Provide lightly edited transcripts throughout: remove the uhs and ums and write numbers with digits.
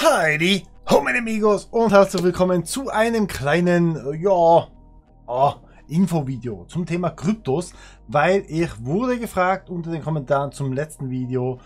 Heidi, ho meine Amigos und herzlich willkommen zu einem kleinen, Infovideo zum Thema Kryptos, weil ich wurde gefragt unter den Kommentaren zum letzten Video,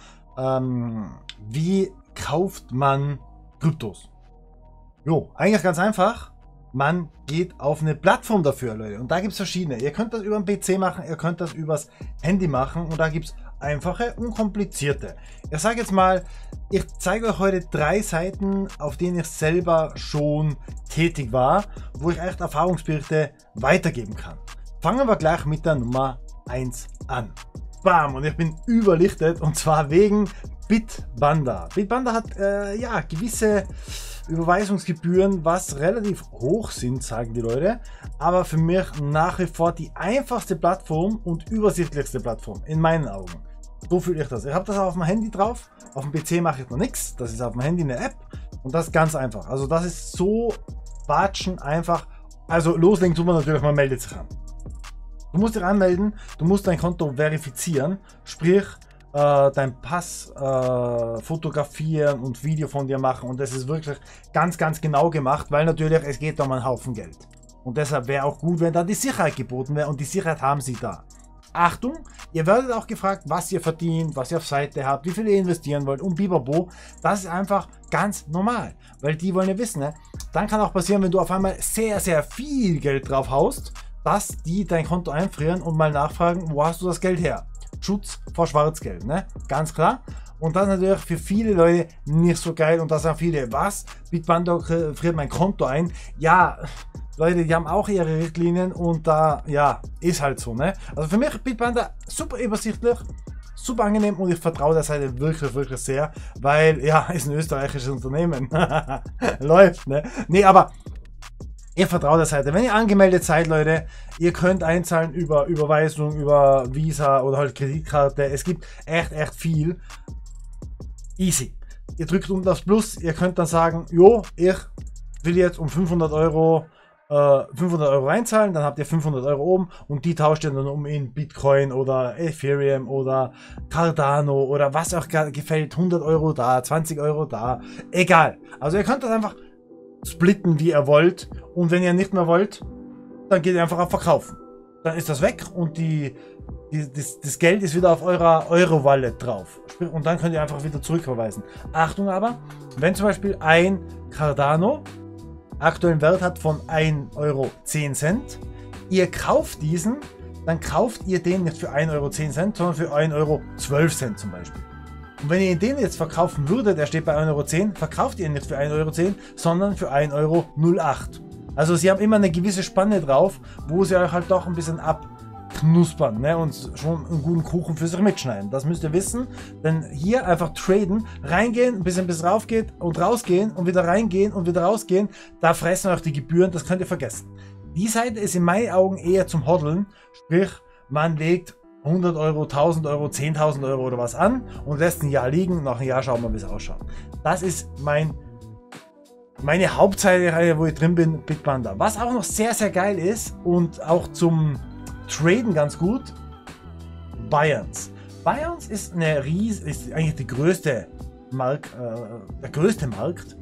wie kauft man Kryptos? Jo, eigentlich ganz einfach. Man geht auf eine Plattform dafür, Leute. Und da gibt es verschiedene. Ihr könnt das über den PC machen, ihr könnt das übers Handy machen. Und da gibt es einfache und komplizierte. Ich sage jetzt mal, ich zeige euch heute 3 Seiten, auf denen ich selber schon tätig war, wo ich echt Erfahrungsberichte weitergeben kann. Fangen wir gleich mit der Nummer 1 an. Bam! Und ich bin überlichtet, und zwar wegen Bitpanda. Bitpanda hat gewisse Überweisungsgebühren, was relativ hoch sind, sagen die Leute, aber für mich nach wie vor die einfachste Plattform und übersichtlichste Plattform, in meinen Augen. So fühle ich das. Ich habe das auf dem Handy drauf, auf dem PC mache ich noch nichts, das ist auf dem Handy eine App und das ist ganz einfach. Also das ist so batschen einfach, also loslegen tut man natürlich, man meldet sich an. Du musst dich anmelden, du musst dein Konto verifizieren, sprich dein Pass fotografieren und Video von dir machen, und das ist wirklich ganz genau gemacht, weil natürlich es geht um einen Haufen Geld und deshalb wäre auch gut, wenn da die Sicherheit geboten wäre, und die Sicherheit haben sie da. Achtung, ihr werdet auch gefragt, was ihr verdient, was ihr auf Seite habt, wie viel ihr investieren wollt und bibabo. Das ist einfach ganz normal, weil die wollen ja wissen, ne? Dann kann auch passieren, wenn du auf einmal sehr viel Geld drauf haust, dass die dein Konto einfrieren und mal nachfragen, wo hast du das Geld her? Schutz vor Schwarzgeld, ne? Ganz klar. Und das ist natürlich für viele Leute nicht so geil, und da sagen viele, was? Bitpanda friert mein Konto ein. Ja, Leute, die haben auch ihre Richtlinien, und da, ja, ist halt so, ne? Also für mich Bitpanda super übersichtlich, super angenehm, und ich vertraue der Seite wirklich sehr, weil, ja, ist ein österreichisches Unternehmen. Läuft, ne? Nee, aber ich vertraue der Seite. Wenn ihr angemeldet seid, Leute, ihr könnt einzahlen über Überweisung, über Visa oder halt Kreditkarte. Es gibt echt viel. Easy. Ihr drückt unten das Plus, ihr könnt dann sagen, jo, ich will jetzt um 500 Euro einzahlen, dann habt ihr 500 Euro oben, und die tauscht ihr dann um in Bitcoin oder Ethereum oder Cardano oder was euch gefällt. 100 Euro da, 20 Euro da, egal. Also ihr könnt das einfach splitten, wie ihr wollt, und wenn ihr nicht mehr wollt, dann geht ihr einfach auf Verkaufen. Dann ist das weg, und das Geld ist wieder auf eurer Euro-Wallet drauf. Und dann könnt ihr einfach wieder zurückverweisen. Achtung aber, wenn zum Beispiel ein Cardano aktuellen Wert hat von 1,10 Euro, ihr kauft diesen, dann kauft ihr den nicht für 1,10 Euro, sondern für 1,12 Euro zum Beispiel. Und wenn ihr den jetzt verkaufen würdet, der steht bei 1,10 Euro, verkauft ihr ihn nicht für 1,10 Euro, sondern für 1,08 Euro. Also sie haben immer eine gewisse Spanne drauf, wo sie euch halt doch ein bisschen abknuspern, ne, und schon einen guten Kuchen für sich mitschneiden. Das müsst ihr wissen, denn hier einfach traden, reingehen, ein bisschen bis rauf geht und rausgehen und wieder reingehen und wieder rausgehen, da fressen euch die Gebühren, das könnt ihr vergessen. Die Seite ist in meinen Augen eher zum Hoddeln, sprich man legt 100 Euro, 1000 Euro, 10.000 Euro oder was an und lässt ein Jahr liegen. Nach einem Jahr schauen wir, wie es ausschaut. Das ist meine Hauptseite, wo ich drin bin, Bitpanda. Was auch noch sehr geil ist und auch zum Traden ganz gut, Binance. Binance ist ist eigentlich die größte der größte Markt.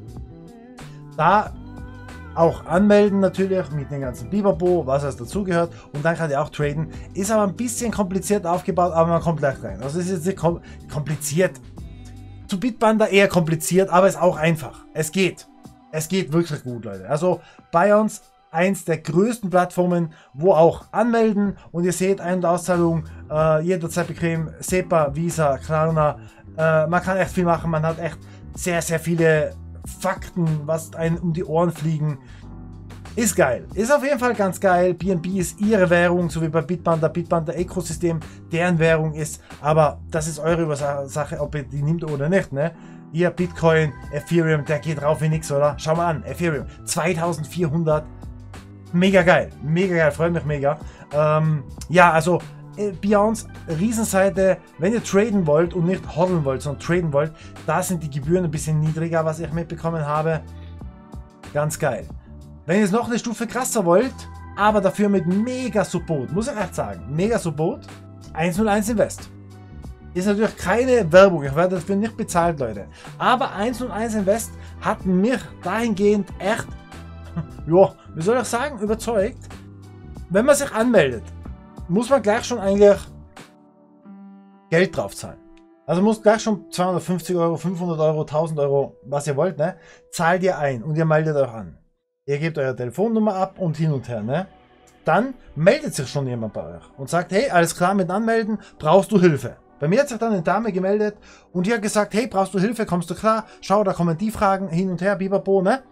Da auch anmelden natürlich mit dem ganzen Bibabo, was alles dazugehört, und dann kann ihr auch traden. Ist aber ein bisschen kompliziert aufgebaut, aber man kommt gleich rein. Also es ist jetzt nicht kompliziert. Zu Bitpanda eher kompliziert, aber ist auch einfach. Es geht. Es geht wirklich gut, Leute. Also Binance, eins der größten Plattformen, wo auch anmelden, und ihr seht Ein- und Auszahlung jederzeit bequem, SEPA, Visa, Klarna. Man kann echt viel machen, man hat echt sehr viele Fakten, was einem um die Ohren fliegen. Ist geil. Ist auf jeden Fall ganz geil. BNB ist ihre Währung, so wie bei Bitpanda. Bitpanda Ökosystem deren Währung ist. Aber das ist eure Sache, ob ihr die nimmt oder nicht, ne? Ihr Bitcoin, Ethereum, der geht rauf wie nix, oder? Schau mal an, Ethereum 2400. Mega geil, freut mich mega. Ja, also Binance, Riesenseite. Wenn ihr traden wollt und nicht hoddeln wollt, sondern traden wollt, da sind die Gebühren ein bisschen niedriger, was ich mitbekommen habe. Ganz geil. Wenn ihr es noch eine Stufe krasser wollt, aber dafür mit mega Support, muss ich echt sagen, mega Support, 101 Invest. Ist natürlich keine Werbung, ich werde dafür nicht bezahlt, Leute. Aber 1&1 Invest hat mich dahingehend echt, ja, wie soll ich sagen, überzeugt. Wenn man sich anmeldet, muss man gleich schon eigentlich Geld drauf zahlen. Also muss gleich schon 250 Euro, 500 Euro, 1000 Euro, was ihr wollt, ne? Zahlt ihr ein und ihr meldet euch an. Ihr gebt eure Telefonnummer ab und hin und her, ne? Dann meldet sich schon jemand bei euch und sagt, hey, alles klar mit Anmelden, brauchst du Hilfe? Bei mir hat sich dann eine Dame gemeldet und die hat gesagt, hey, brauchst du Hilfe, kommst du klar? Schau, da kommen die Fragen hin und her, bibabo, ne?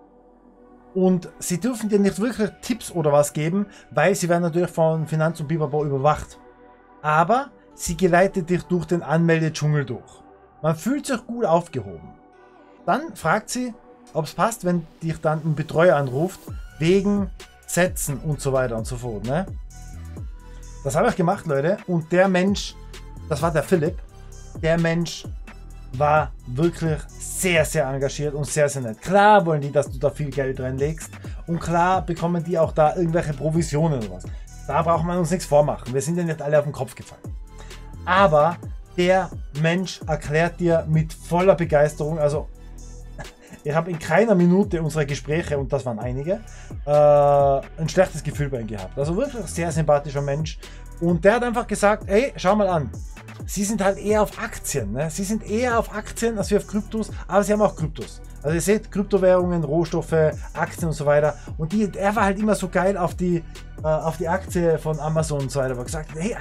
Und sie dürfen dir nicht wirklich Tipps oder was geben, weil sie werden natürlich von Finanz und bibabo überwacht. Aber sie geleitet dich durch den Anmeldedschungel durch. Man fühlt sich gut aufgehoben. Dann fragt sie, ob es passt, wenn dich dann ein Betreuer anruft, wegen Sätzen und so weiter und so fort, ne? Das habe ich gemacht, Leute, und der Mensch, das war der Philipp. Der Mensch war wirklich sehr, sehr engagiert und sehr, sehr nett. Klar wollen die, dass du da viel Geld reinlegst und klar bekommen die auch da irgendwelche Provisionen oder was. Da braucht man uns nichts vormachen. Wir sind ja nicht alle auf den Kopf gefallen. Aber der Mensch erklärt dir mit voller Begeisterung, also ich habe in keiner Minute unserer Gespräche, und das waren einige, ein schlechtes Gefühl bei ihm gehabt. Also wirklich sehr sympathischer Mensch. Und der hat einfach gesagt, hey, schau mal an. Sie sind halt eher auf Aktien. Ne? Sie sind eher auf Aktien als wir auf Kryptos, aber sie haben auch Kryptos. Also ihr seht, Kryptowährungen, Rohstoffe, Aktien und so weiter. Und er war halt immer so geil auf die Aktie von Amazon und so weiter. Er hat gesagt, hey,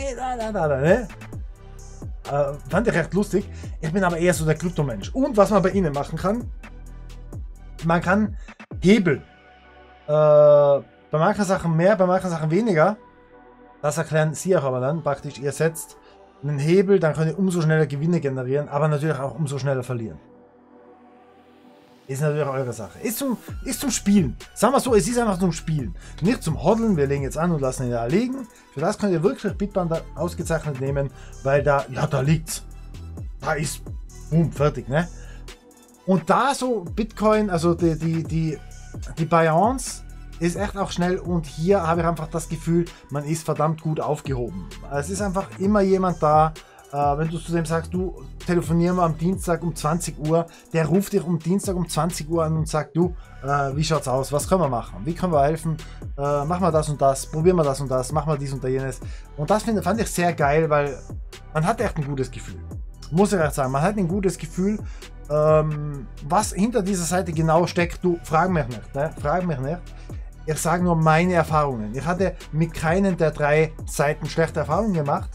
ne? Fand ich recht lustig. Ich bin aber eher so der Kryptomensch. Und was man bei ihnen machen kann, man kann hebeln. Bei manchen Sachen mehr, bei manchen Sachen weniger. Das erklären sie auch aber dann. Praktisch, ihr setzt einen Hebel, dann könnt ihr umso schneller Gewinne generieren, aber natürlich auch umso schneller verlieren. Ist natürlich eure Sache. Ist zum Spielen. Sagen wir so, es ist einfach zum Spielen. Nicht zum Hoddeln, wir legen jetzt an und lassen ihn da liegen. Für das könnt ihr wirklich Bitband ausgezeichnet nehmen, weil da, ja, da liegt's. Da ist, boom, fertig, ne? Und da so Bitcoin, also die Balance ist echt auch schnell und hier habe ich einfach das Gefühl, man ist verdammt gut aufgehoben. Es ist einfach immer jemand da, wenn du zu dem sagst, du telefonieren wir am Dienstag um 20 Uhr, der ruft dich um Dienstag um 20 Uhr an und sagt, du, wie schaut's aus, was können wir machen, wie können wir helfen, machen wir das und das, probieren wir das und das, machen wir dies und jenes. Und das fand ich sehr geil, weil man hat echt ein gutes Gefühl. Muss ich echt sagen, man hat ein gutes Gefühl, was hinter dieser Seite genau steckt, du, frag mich nicht, ne? Frag mich nicht. Ich sage nur meine Erfahrungen. Ich hatte mit keinen der 3 Seiten schlechte Erfahrungen gemacht.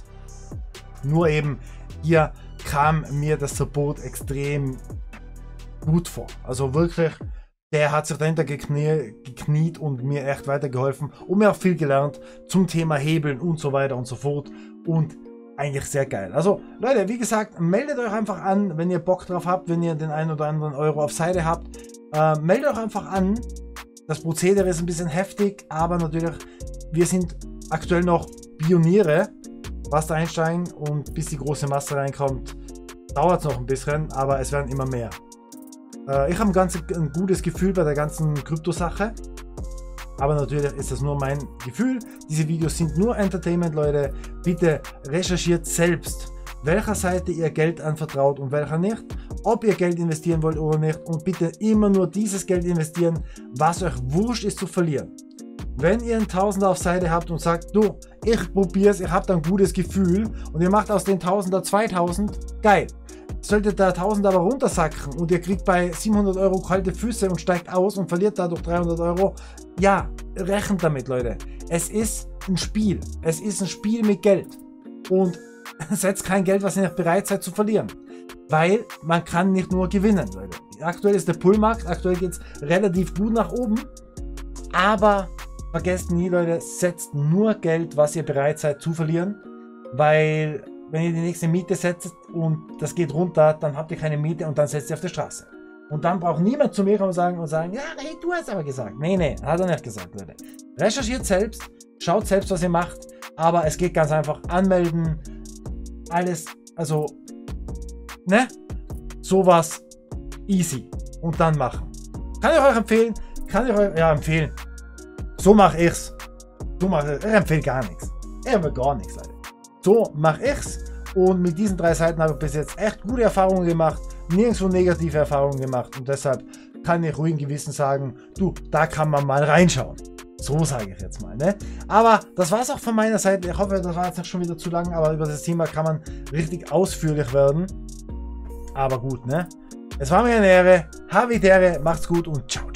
Nur eben hier kam mir das Support extrem gut vor. Also wirklich, der hat sich dahinter gekniet und mir echt weitergeholfen und mir auch viel gelernt zum Thema Hebeln und so weiter und so fort. Und eigentlich sehr geil. Also Leute, wie gesagt, meldet euch einfach an, wenn ihr Bock drauf habt, wenn ihr den einen oder anderen Euro auf Seite habt. Meldet euch einfach an. Das Prozedere ist ein bisschen heftig, aber natürlich, wir sind aktuell noch Pioniere, was da einsteigen, und bis die große Masse reinkommt, dauert es noch ein bisschen, aber es werden immer mehr. Ich habe ein gutes Gefühl bei der ganzen Krypto-Sache, aber natürlich ist das nur mein Gefühl. Diese Videos sind nur Entertainment, Leute. Bitte recherchiert selbst, welcher Seite ihr Geld anvertraut und welcher nicht, ob ihr Geld investieren wollt oder nicht, und bitte immer nur dieses Geld investieren, was euch wurscht ist zu verlieren. Wenn ihr einen Tausender auf Seite habt und sagt, du, ich probier's, ich habt ein gutes Gefühl und ihr macht aus den Tausender 2000, geil. Sollte der Tausender aber runtersacken und ihr kriegt bei 700 Euro kalte Füße und steigt aus und verliert dadurch 300 Euro, ja, rechnet damit, Leute. Es ist ein Spiel. Es ist ein Spiel mit Geld. Und setzt kein Geld, was ihr nicht bereit seid zu verlieren. Weil man kann nicht nur gewinnen, Leute. Aktuell ist der Pullmarkt, aktuell geht es relativ gut nach oben. Aber vergesst nie, Leute, setzt nur Geld, was ihr bereit seid zu verlieren. Weil wenn ihr die nächste Miete setzt und das geht runter, dann habt ihr keine Miete und dann setzt ihr auf die Straße. Und dann braucht niemand zu mir kommen und sagen, ja, hey, du hast aber gesagt. Nee, hat er nicht gesagt, Leute. Recherchiert selbst, schaut selbst, was ihr macht. Aber es geht ganz einfach, anmelden, alles, also, ne? Sowas easy. Und dann machen. Kann ich euch empfehlen? Kann ich euch, ja, empfehlen. So mache ich's. Ich empfehle gar nichts. Ich will gar nichts, Leute. So mache ich's Und mit diesen 3 Seiten habe ich bis jetzt echt gute Erfahrungen gemacht, nirgendwo negative Erfahrungen gemacht und deshalb kann ich ruhigen Gewissen sagen, du, da kann man mal reinschauen. So sage ich jetzt mal, ne? Aber das war es auch von meiner Seite. Ich hoffe, das war jetzt nicht schon wieder zu lang, aber über das Thema kann man richtig ausführlich werden. Aber gut, ne? Es war mir eine Ehre. Habitäre, macht's gut und ciao.